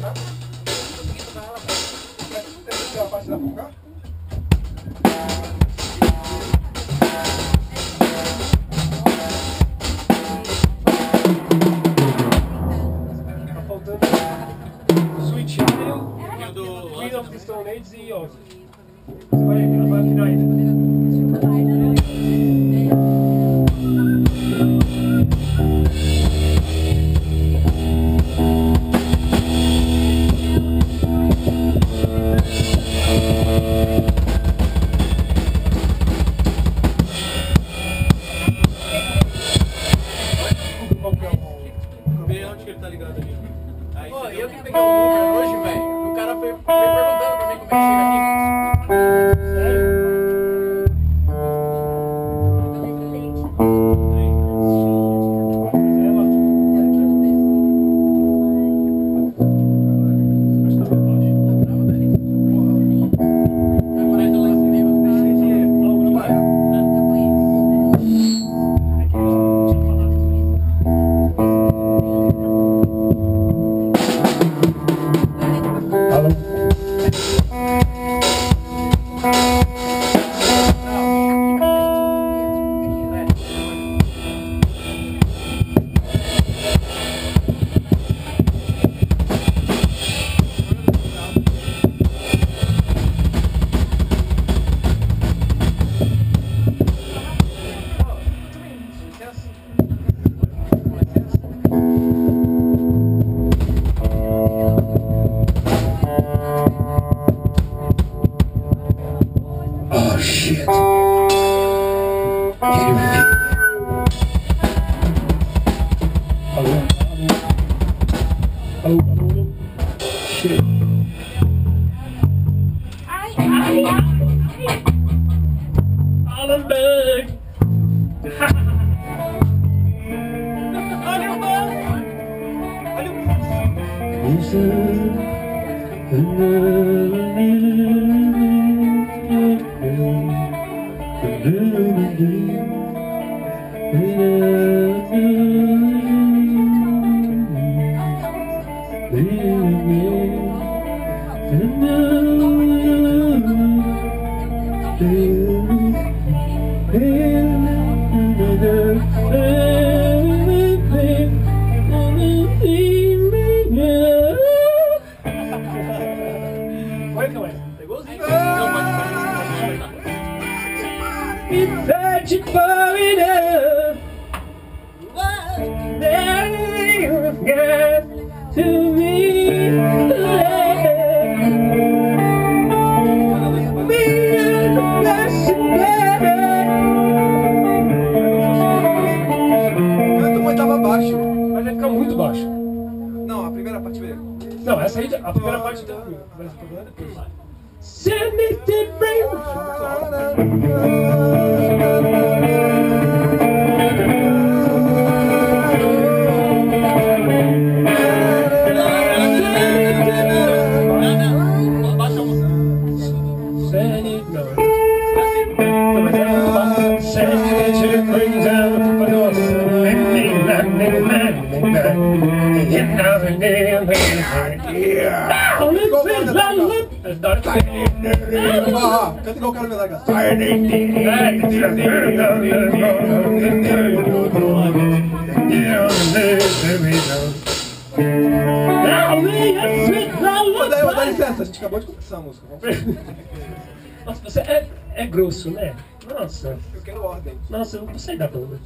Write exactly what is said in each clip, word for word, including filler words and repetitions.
tocar? Quer fazer a parte da boca? Tá faltando Sweet Child, Queen of the Stone Age e Ozzy. Você vai gravar aqui na ainda. Pô, eu que peguei o Uber hoje, velho. O cara foi, foi perguntando pra mim como é que chega aqui. Sério? Oh shit. Get ready. Hello. Hello. Hello. Shit. Alan Berg. Olha o mano. Olha Magic far enough. There you've got to be Canta uma oitava abaixo. Mas vai ficar muito baixo. Não, a primeira parte veio. Não, essa aí, a primeira parte tá tranquila. Mas o problema é depois. Send me to bring. Send it, no. Send it to bring down the north. Ah, canta igual o cara Melaga. Dá, dá licença, a gente acabou de começar a música. Nossa, você é, é grosso, né? Nossa. Eu quero ordem. Nossa, eu vou sair da banda.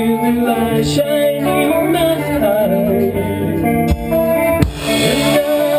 Shining in my eyes, and I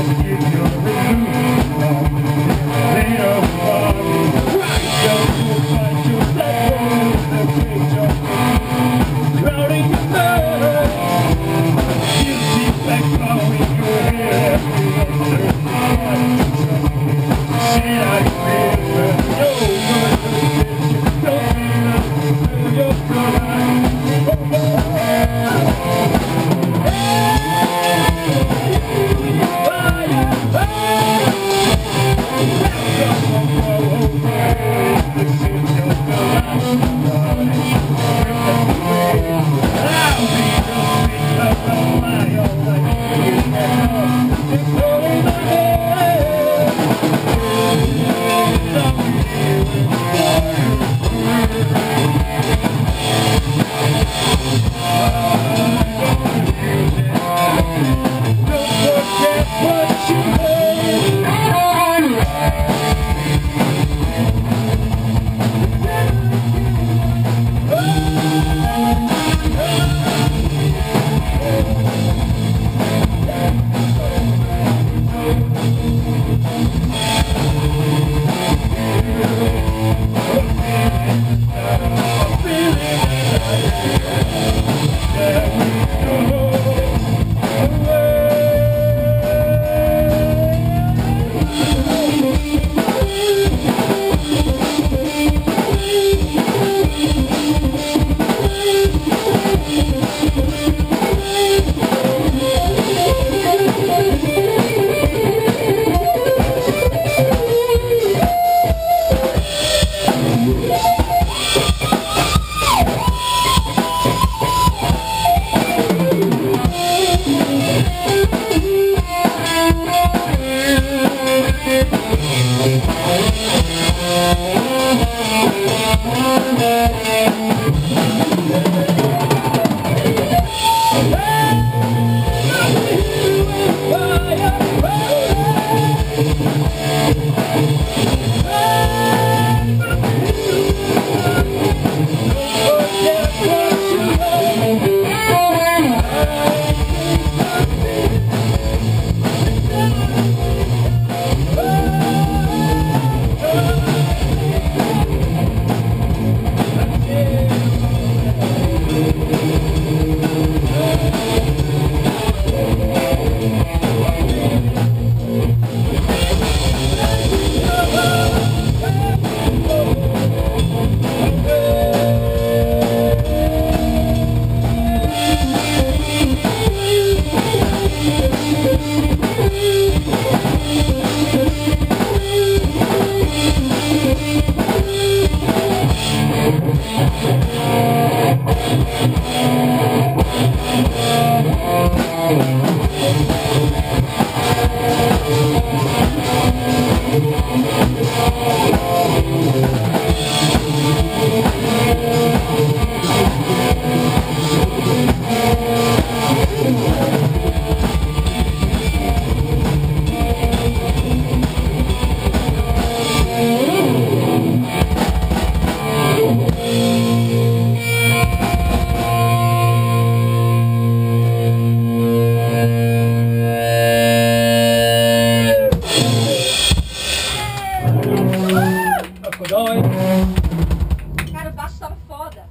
Cara, o baixo tava foda.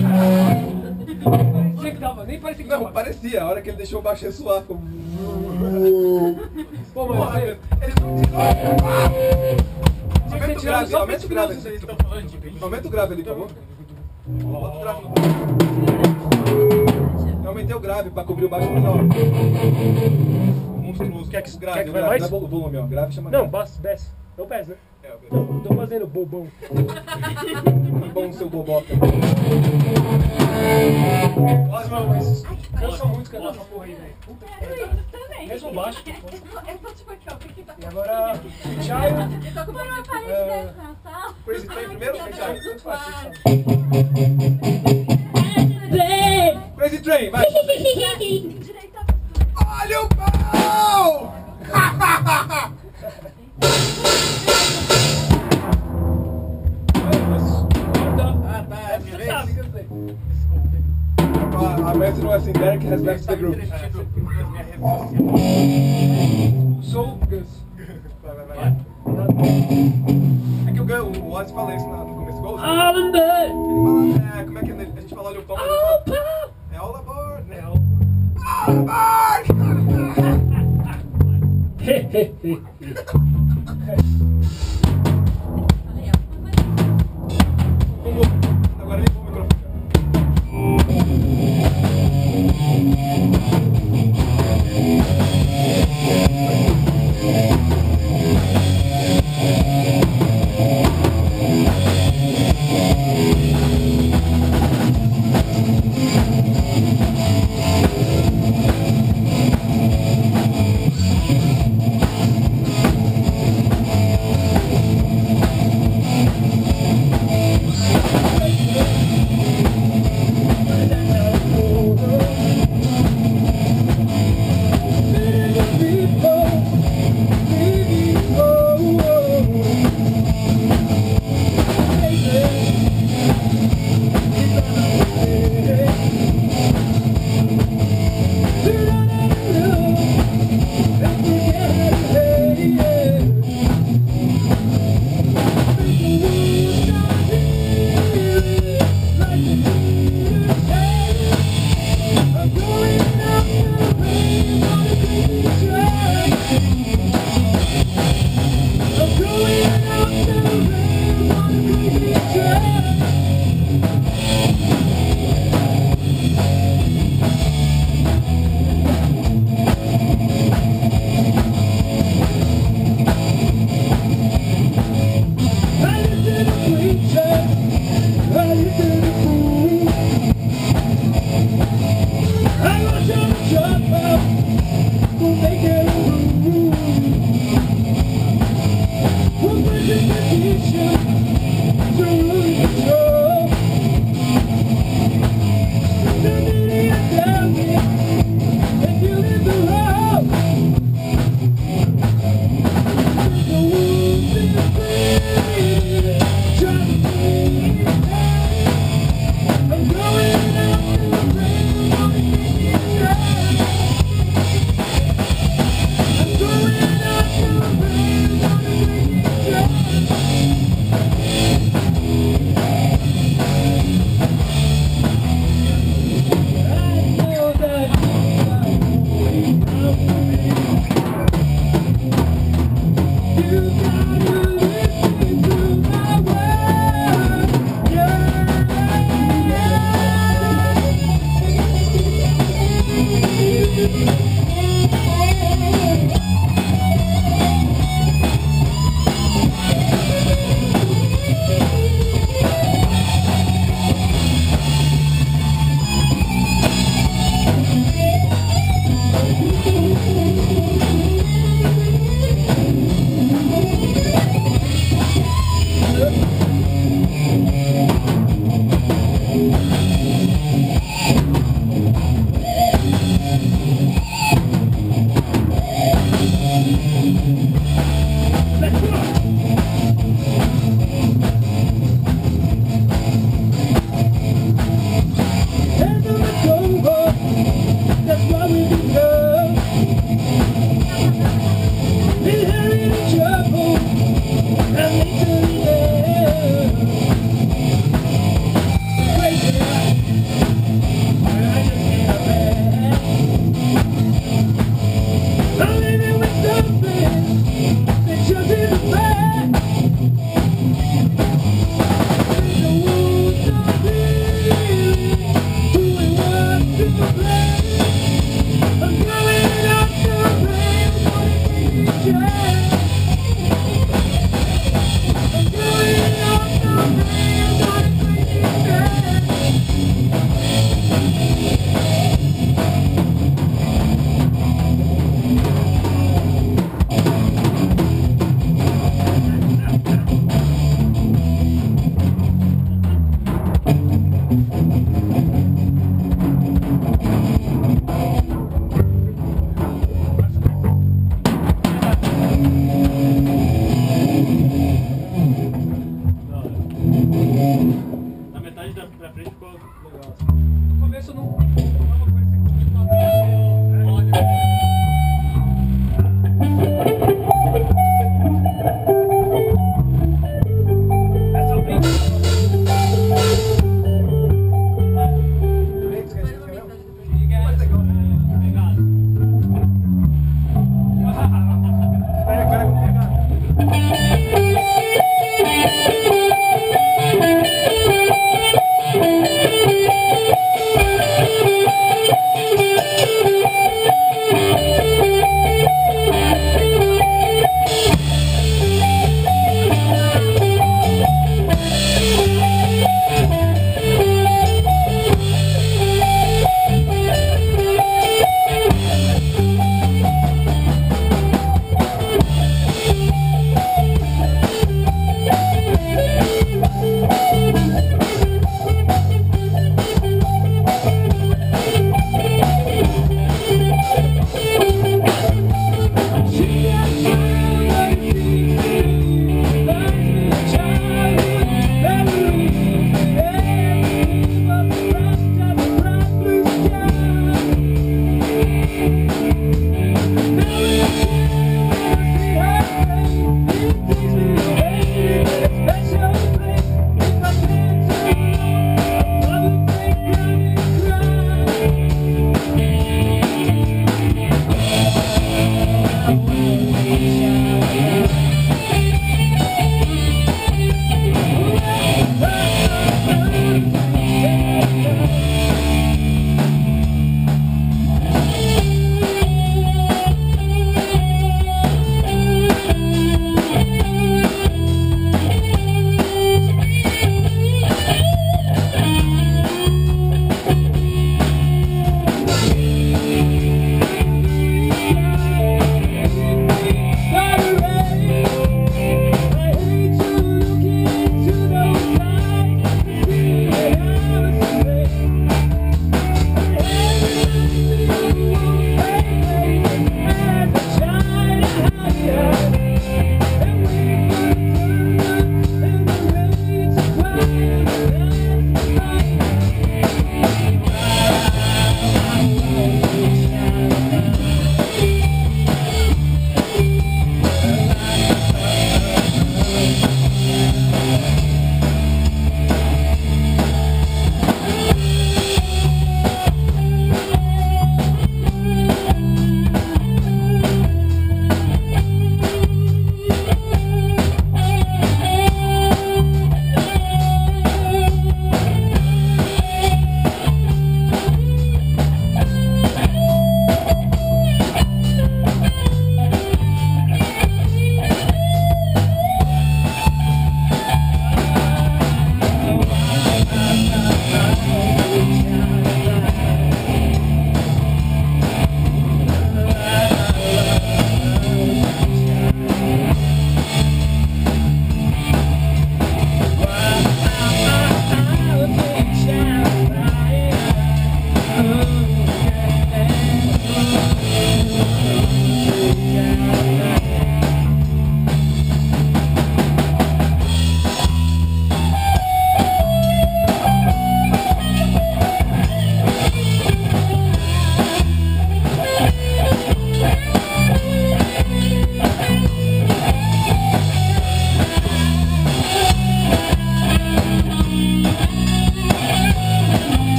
Parecia que tava, nem parecia que Não, tava. parecia. A hora que ele deixou o baixo ressoar, ficou... Pô, mas você... Aumenta o grave, só aumenta o grave. Vocês estão falando de bicho? Aumenta o grave ali, por favor. Bota o grave. Eu aumentei o grave pra cobrir o baixo menor. Monstruoso. Quer que- O grave, quer que o vai grave, mais? dá o volume, ó. Grave chama Não, grave. baixo, desce. Eu peço, né? É, ok. Tô, tô fazendo bobão. Bom seu boboca. Nossa, não, mas cansa muito cantar essa porra aí, velho. Puta que Eu pariu. também. Mesmo baixo, pô. Eu tô tipo aqui, ó. Porque tá... E agora, Child. Eu tô com uma parede É. dessa na sala. Crazy Train primeiro? Ai, Child, tanto faz, claro. sabe? Crazy Train, vai. Direita. Olha o pau! Ah, tá, é minha vez? A, a mestre não é assim, Derek has left the group. Sou Vai, vai, vai. Vai. É que o, Gun- o Ozzy fala isso na- no começo, igual o Júlio. All in bed. Ele fala, é, como é que a gente fala olha o pão, mas ele fala, é all aboard, né? All aboard! Agora limpou o microfone.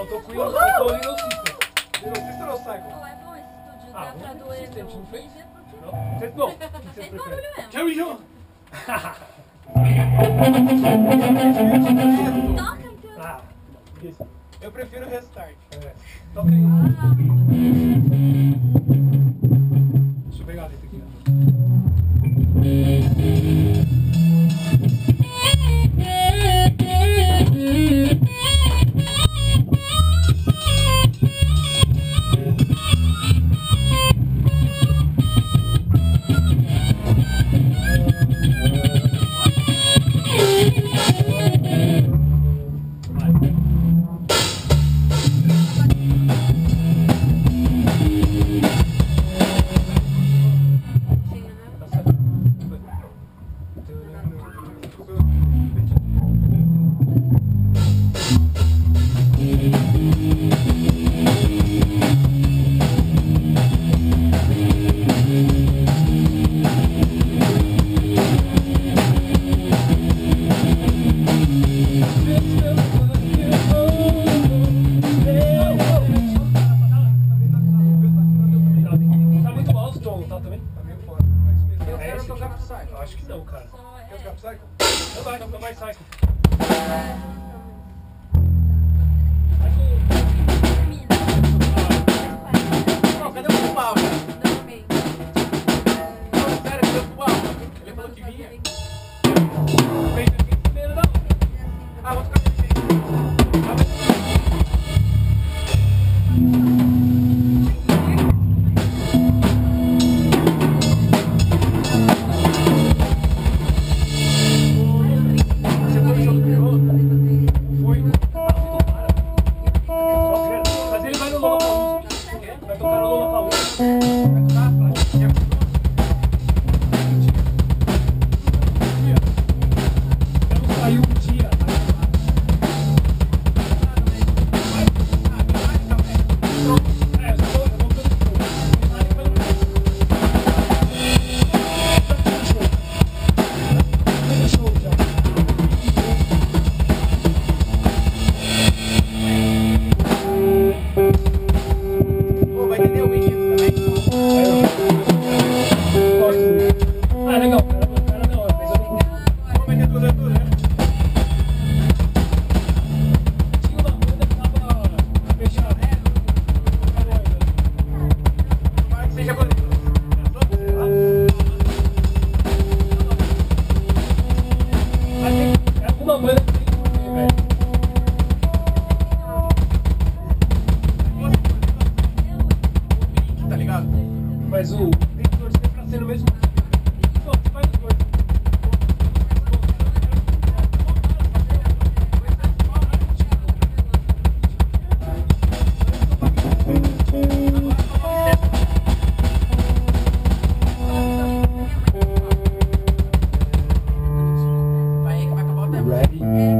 Faltou Queen, faltou Little Sister. Little Sister ou Psycho? Pô, é bom esse estúdio. Ah, Dá pra vamos doer. assistir, a gente não fez? Devia por quê? Não? Vocês não. O que vocês Fez preferem? barulho mesmo. Carry on! Toca então. Ah, isso. Eu prefiro Restart. É. Toca aí. Ah, Deixa eu pegar a letra aqui. Ó. Tá certo. Tá muito alto o tom, tá também? Tá meio fora. Mas mesmo. Eu É quero esse? tocar no Psycho. Acho que não, cara. só Quer é. tocar Psycho? Não vai, não vai, sai. Não, cadê o Fubal, velho? Não, sério, cadê o Fubal? Ele falou que vinha. Vem aqui primeiro, não. Ah, vou tocar com ele. Você foi no show do Criolo? Foi. Nossa, mas ele vai no Lollapalooza. Vai tocar no Lollapalooza. Vai tocar? Vai. Eu não saí um dia. É, eu só vou eu vou pelo show. Vai pelo show. Pelo show já. Pô, vai ter The Weeknd também. Gosto. Ah, legal. Cara, o cara não, mas eu não curto. Pô, vai ter tudo, tudo, né? Tinha uma banda que tava fechada. Tomara que seja bonito. Mas tem é alguma banda que tem, velho. Tá ligado? Mas o tem que torcer pra ser no mesmo time. Pô, você faz os dois. Vai aí que vai acabar o tempo. Ready?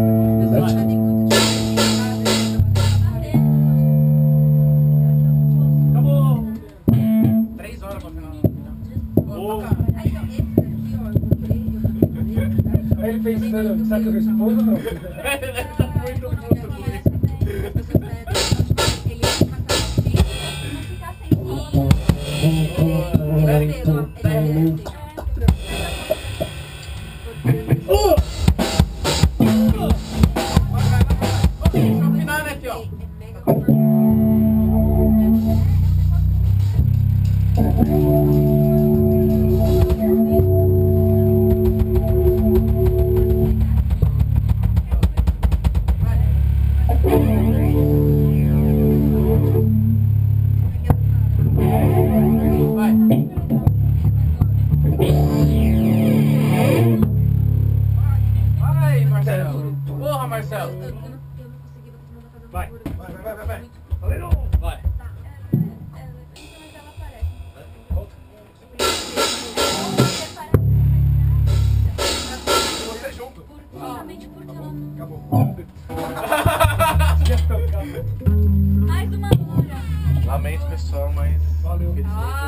Acabou. Três horas pra final. Ô. Aí, então, esse daqui, ó, eu botei, eu botei. Aí ele pensando, será que eu respondo ou não? Ele é uma casa assim, não ficar sem sono. Ele é cedo, ele é Oh! Vai, vai, vai, vai. No final, né, aqui, ó. Vai. Vai, Marcelo. Porra, Marcelo. Vai. Vai, vai, vai, vai. Valeu! Vai. Você junto. Justamente porque ela não... Acabou. Mais uma hora. Lamento, pessoal, mas... Valeu. Ah,